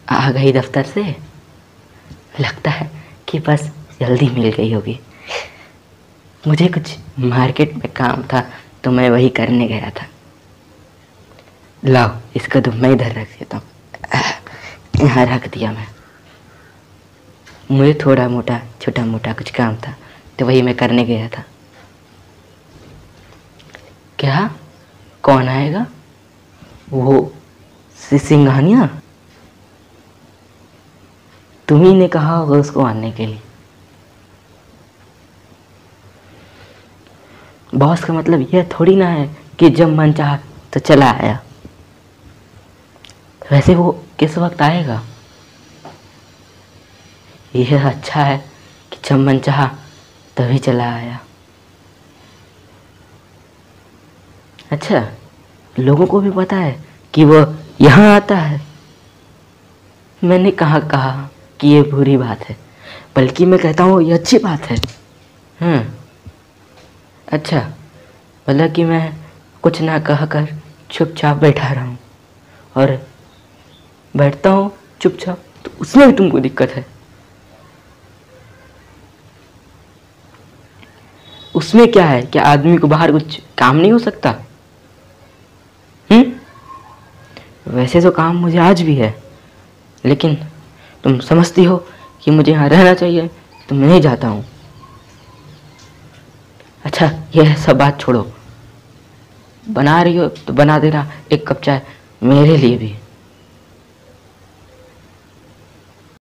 आ गई दफ्तर से। लगता है कि बस जल्दी मिल गई होगी। मुझे कुछ मार्केट में काम था तो मैं वही करने गया था। लाओ इसका तो मैं इधर रख देता हूँ। यहाँ रख दिया मैं। मुझे थोड़ा मोटा छोटा मोटा कुछ काम था तो वही मैं करने गया था। क्या? कौन आएगा? वो सिंघानिया? तुम्ही ने कहा होगा उसको आने के लिए। बॉस का मतलब यह थोड़ी ना है कि जब मन चाहा तो चला आया। वैसे वो किस वक्त आएगा? यह अच्छा है कि जब मन चाहा तभी चला आया। अच्छा, लोगों को भी पता है कि वो यहाँ आता है। मैंने कहाँ कहा कि ये बुरी बात है, बल्कि मैं कहता हूँ ये अच्छी बात है। अच्छा, मतलब कि मैं कुछ ना कहकर चुपचाप बैठा रहा हूँ और बैठता हूँ चुपचाप, तो उसमें भी तुमको दिक्कत है। उसमें क्या है? क्या आदमी को बाहर कुछ काम नहीं हो सकता? वैसे तो काम मुझे आज भी है, लेकिन तुम समझती हो कि मुझे यहाँ रहना चाहिए तो मैं नहीं जाता हूँ। अच्छा, यह सब बात छोड़ो। बना रही हो तो बना देना एक कप चाय मेरे लिए भी।